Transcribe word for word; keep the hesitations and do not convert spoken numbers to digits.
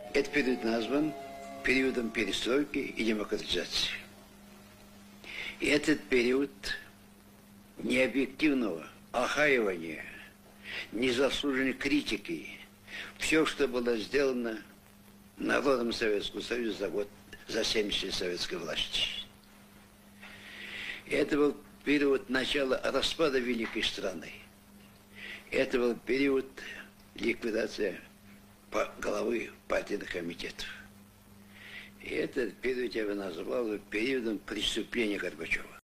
Этот период назван периодом перестройки и демократизации. И этот период необъективного охаивания, незаслуженной критики, все, что было сделано народом Советского Союза за год, за семьдесят лет советской власти. И это был период начала распада великой страны. Это был период ликвидации главы партийных комитетов. И этот период я бы назвал периодом преступления Горбачева.